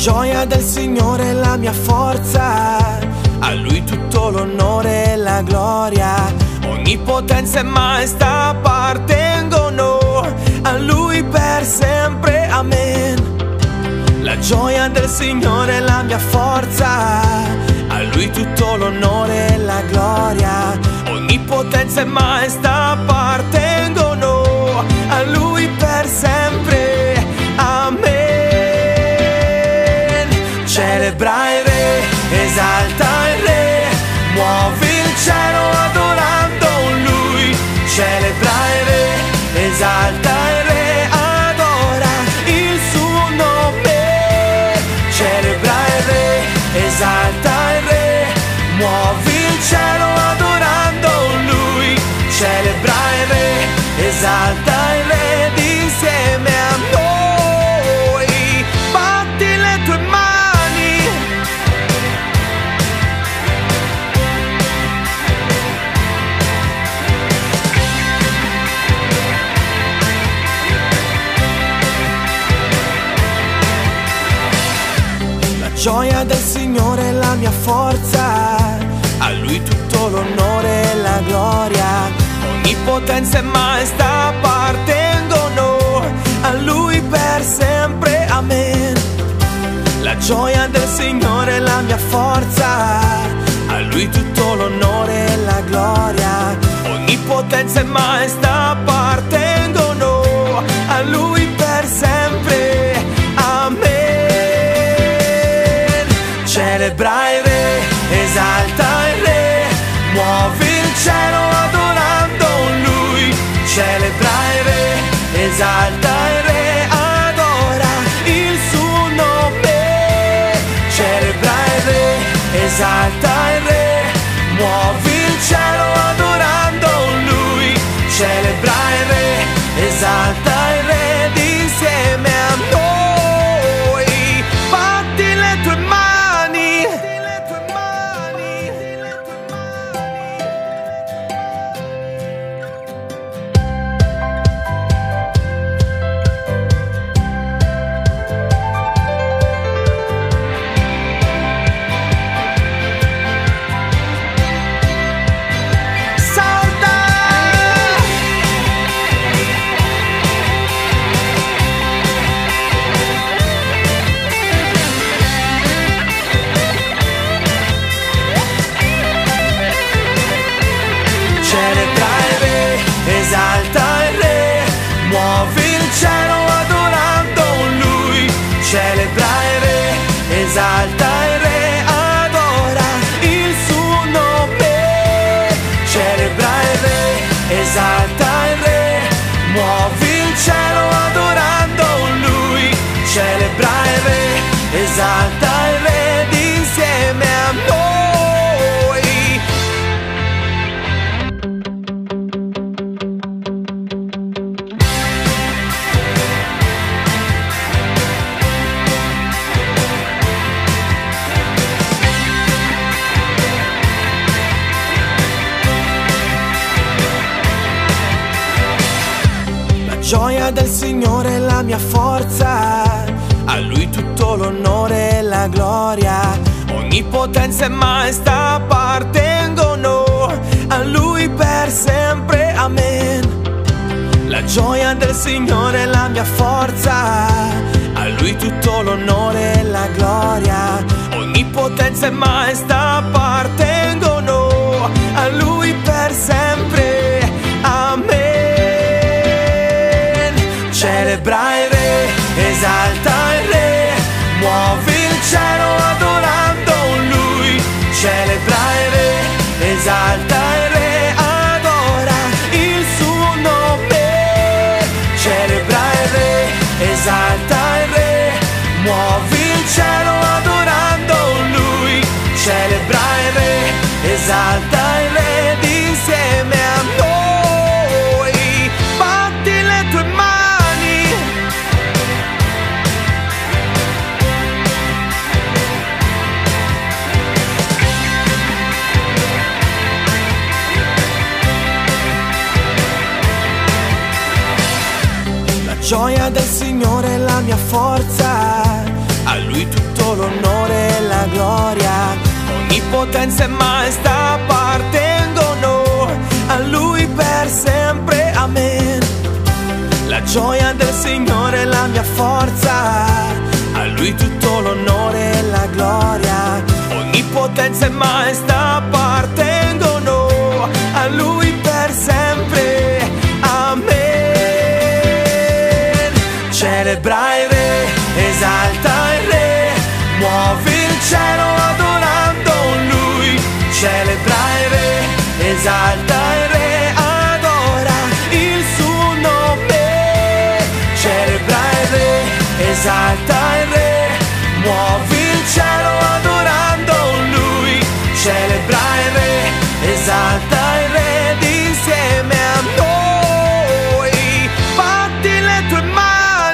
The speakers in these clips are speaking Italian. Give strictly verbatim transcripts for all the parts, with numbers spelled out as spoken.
gioia del Signore è la mia forza, a Lui tutto l'onore e la gloria, ogni potenza e maestà appartengono a Lui per sempre, amen. La gioia del Signore è la mia forza, a Lui tutto l'onore e la gloria, ogni potenza e maestà appartengono a Lui per sempre, amen. Celebra il Re, esalta il Re, muovi il cielo adorando Lui. Celebra il Re, esalta il Re, adora il suo nome. Celebra il Re, esalta il Re, muovi il cielo adorando Lui. Celebra il Re, esalta il Re, insieme a noi. Batti le tue mani. La gioia del Signore è la mia forza, a Lui tutto l'onore e la gloria, ogni potenza e maestà appartengono a Lui per sempre, amen. La gioia del Signore è la mia forza, a Lui tutto l'onore e la gloria, ogni potenza e maestà appartengono a Lui per sempre, amen. Celebra il Re, esalta il Re, muovi il cielo adorando Lui. Celebra il Re, esalta il Re, adora il suo nome. Celebra il Re, esalta il Re, muovi il cielo adorando Lui. Celebra il Re, esalta il Re, insieme a noi. Batti le tue mani. Celebra il Re, esalta il Re, muovi il cielo adorando Lui. Celebra il Re, esalta il Re, adora il suo nome. Celebra il Re, esalta il Re, muovi il cielo adorando Lui. Celebra il Re, esalta il Re, insieme a noi. La gioia del Signore è la mia forza, a Lui tutto l'onore e la gloria, ogni potenza e maestà appartengono a Lui per sempre, amen. La gioia del Signore è la mia forza, a Lui tutto l'onore e la gloria, ogni potenza e maestà appartengono a Lui per sempre, amen. Celebra il Re, esalta il Re, muovi il cielo adorando Lui. Celebra il Re, esalta il Re, adora il suo nome. Celebra il Re, esalta il Re, muovi il cielo adorando Lui. Celebra il Re, esalta il Re, insieme a noi. Batti le tue mani. La gioia del Signore è la mia forza, a Lui tutto tutto l'onore e la gloria, ogni potenza e maestà appartengono a Lui per sempre, amen. La gioia del Signore è la mia forza, a Lui tutto l'onore e la gloria, ogni potenza e maestà appartengono a Lui per sempre, amen. Celebra il Re, esalta il Re, muovi il cielo adorando Lui. Celebra il Re, esalta il Re, adora il suo nome. Celebra il Re, esalta il Re, muovi il cielo adorando Lui. Celebra il Re, esalta il Re, ed insieme a noi batti le tue mani.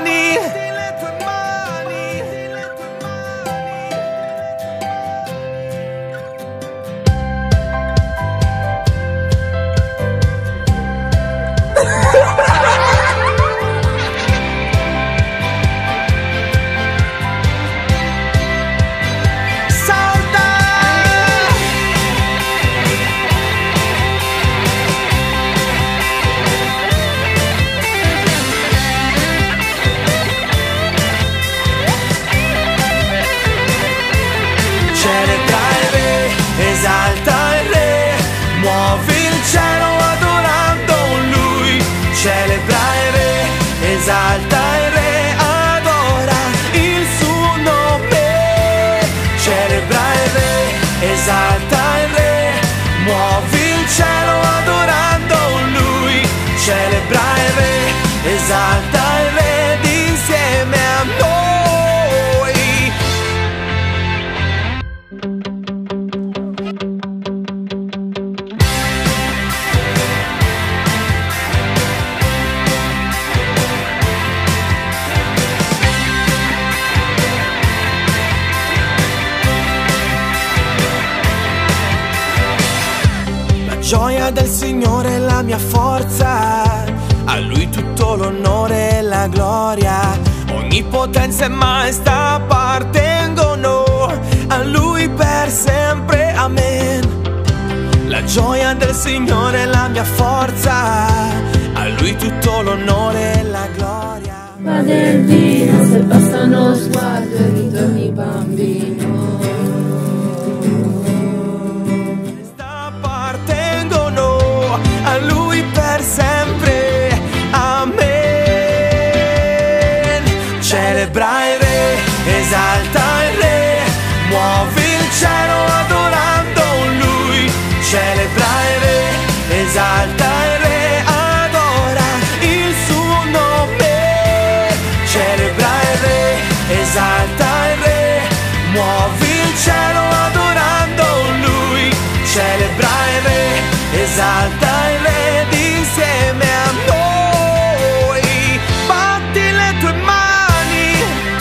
Celebra il Re, esalta il Re, muovi il cielo adorando Lui. Celebra il Re, esalta il Re, adora il suo nome. Celebra il Re, esalta il Re, muovi il cielo adorando Lui. Celebra il Re, esalta il Re, ed insieme a noi. La gioia del Signore è la mia forza, a Lui tutto l'onore e la gloria, ogni potenza e maestà appartengono a Lui per sempre, amen. La gioia del Signore è la mia forza, a Lui tutto l'onore e la gloria. Padre Dio, se basta uno sguardo e ritorni bambino. A Lui per sempre, amen. Celebra il Re, esalta il Re, muovi il cielo adorando Lui. Celebra il Re, esalta il Re, adora il suo nome. Celebra il Re, esalta il Re, muovi il cielo adorando Lui. Celebra il Re, esalta il Re, ed insieme a noi batti le tue mani.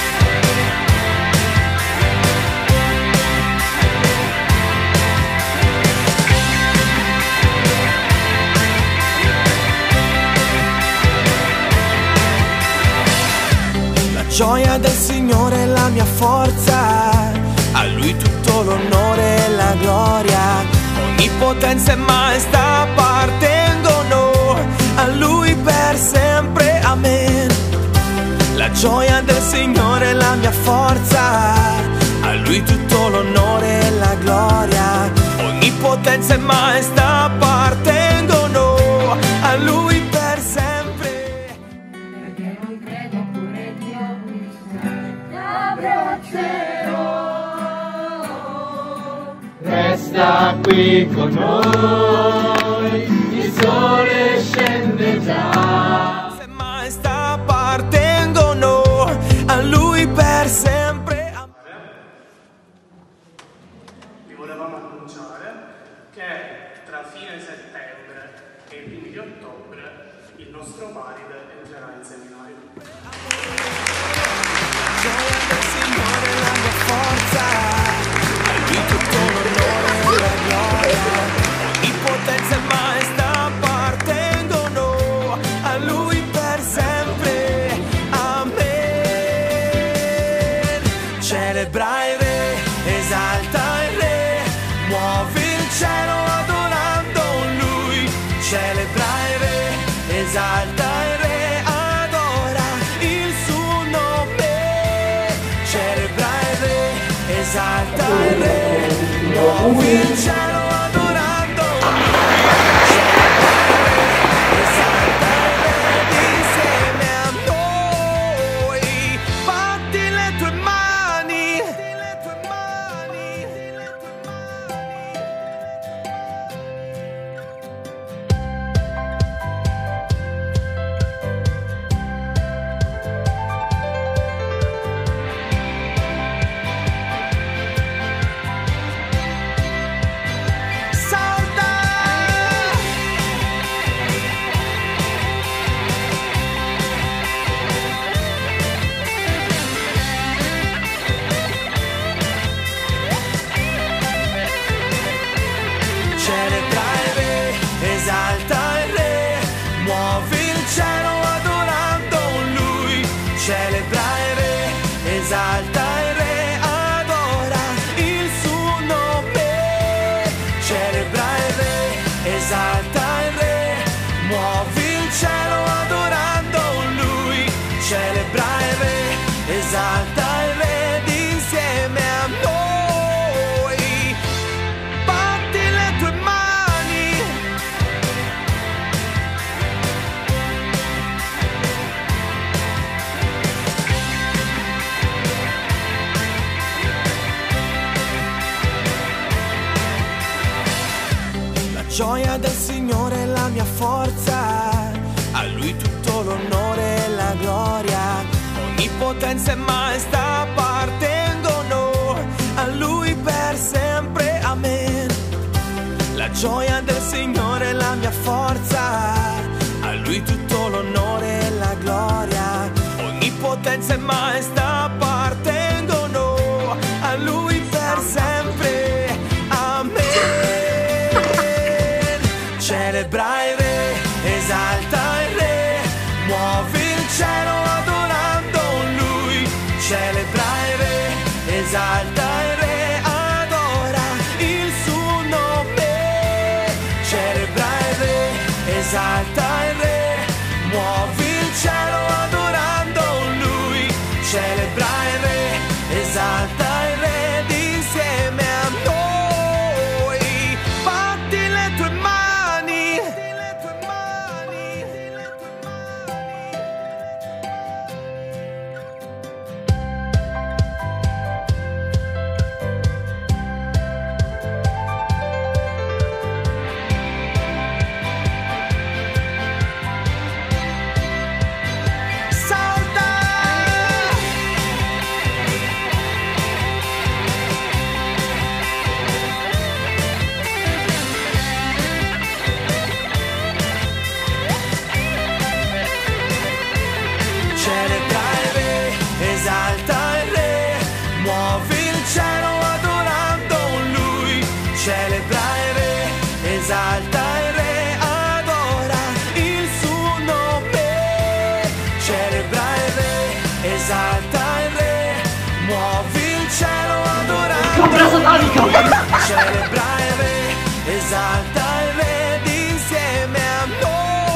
La gioia del Signore è la mia forza, a Lui tutto l'onore e la gloria, ogni potenza e maestà appartengono a Lui per sempre, amen. La gioia del Signore è la mia forza, a Lui tutto l'onore e la gloria, ogni potenza e maestà appartengono a Lui per sempre. Perché non credo pure Dio mi abbraccerò. Resta qui con noi, il sole scende già. Se maestà appartengono a Lui per sempre. Vi volevamo annunciare che tra fine settembre e i primi di ottobre il nostro Paride entrerà in seminario. La gioia del Signore è la mia forza, a Lui tutto l'onore e la gloria, ogni potenza e maestà appartengono a Lui per sempre, amen. Celebra esalta il Re, adora il suo nome. Celebra il Re, esalta il Re, muovi il cielo adorando. Celebra il Re, esalta il Re insieme a noi. Batti le tue mani, le tue mani, le tue mani. Celebra il Re, esalta il Re, muovi il cielo adorando Lui. Celebra il Re, esalta il Re, adora il suo nome. Celebra il Re, esalta il Re, muovi il cielo adorando Lui. Celebra il Re, esalta il Re insieme a noi. Gioia del Signore è la mia forza, a Lui tutto l'onore e la gloria, ogni potenza e maestà appartengono a Lui per sempre, amen. La gioia del Signore è la mia forza, a Lui tutto l'onore e la gloria, ogni potenza e maestà appartengono a Lui per sempre, amen. Celebra il Re, esalta il Re, muovi il cielo adorando Lui. Celebra il Re, esalta il Re, adora il suo nome. Celebra il Re, esalta il Re, muovi il cielo adorando Lui. Celebra il Re, esalta il Re insieme a noi. Batti le tue mani. Celebra il Re, esalta il Re, muovi il cielo adorando Lui. Celebra il Re, esalta il Re, adora il suo nome. Celebra il Re, esalta il Re, muovi il cielo adorando Lui. Celebra il Re, esalta il Re insieme a noi.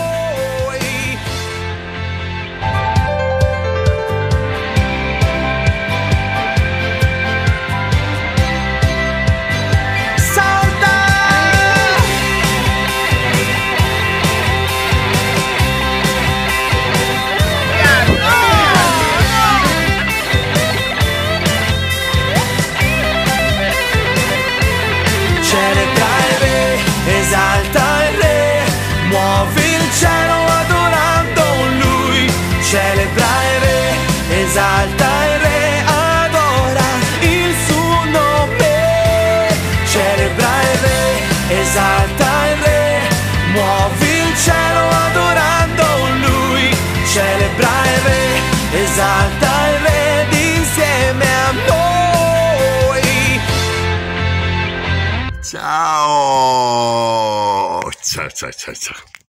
Celebra il Re, esalta il Re, muovi il cielo adorando Lui. Celebra il Re, esalta il Re, adora il suo nome. Celebra il Re, esalta il Re, muovi il cielo adorando Lui. Celebra il Re, esalta il Re insieme a noi. Ciao! Ciao, ciao, ciao, ciao.